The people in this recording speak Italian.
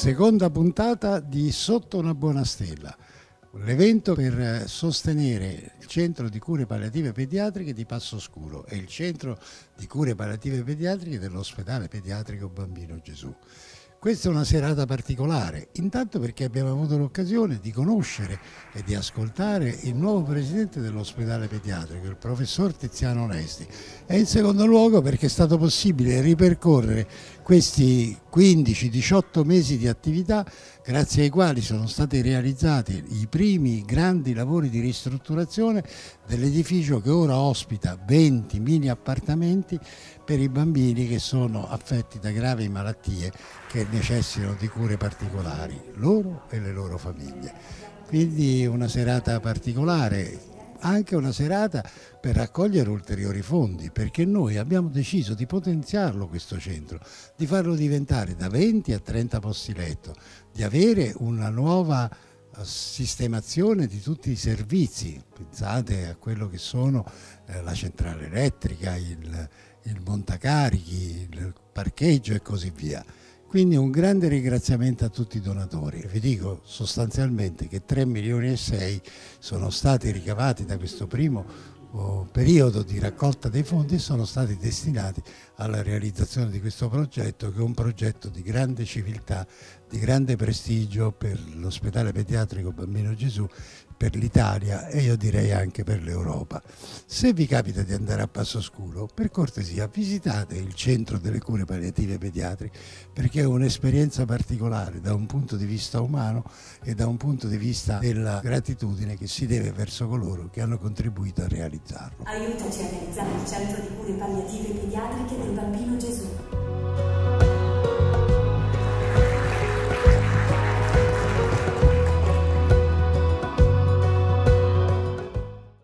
Seconda puntata di Sotto una buona stella, l'evento per sostenere il centro di cure palliative pediatriche di Passoscuro e il centro di cure palliative pediatriche dell'ospedale pediatrico Bambino Gesù. Questa è una serata particolare, intanto perché abbiamo avuto l'occasione di conoscere e di ascoltare il nuovo presidente dell'ospedale pediatrico, il professor Tiziano Onesti, e in secondo luogo perché è stato possibile ripercorrere questi 15-18 mesi di attività grazie ai quali sono stati realizzati i primi grandi lavori di ristrutturazione dell'edificio che ora ospita 20 mini appartamenti per i bambini che sono affetti da gravi malattie che necessitano di cure particolari, loro e le loro famiglie. Quindi una serata particolare, anche una serata per raccogliere ulteriori fondi, perché noi abbiamo deciso di potenziarlo questo centro, di farlo diventare da 20 a 30 posti letto, di avere una nuova sistemazione di tutti i servizi. Pensate a quello che sono la centrale elettrica, il montacarichi, il parcheggio e così via. Quindi un grande ringraziamento a tutti i donatori. Vi dico sostanzialmente che 3 milioni e 6 sono stati ricavati da questo primo periodo di raccolta dei fondi e sono stati destinati alla realizzazione di questo progetto, che è un progetto di grande civiltà, di grande prestigio per l'ospedale pediatrico Bambino Gesù, per l'Italia e io direi anche per l'Europa. Se vi capita di andare a Passoscuro, per cortesia visitate il centro delle cure palliative pediatriche, perché è un'esperienza particolare da un punto di vista umano e da un punto di vista della gratitudine che si deve verso coloro che hanno contribuito a realizzarlo. Aiutaci a realizzare il centro di cure palliative pediatriche del Bambino Gesù.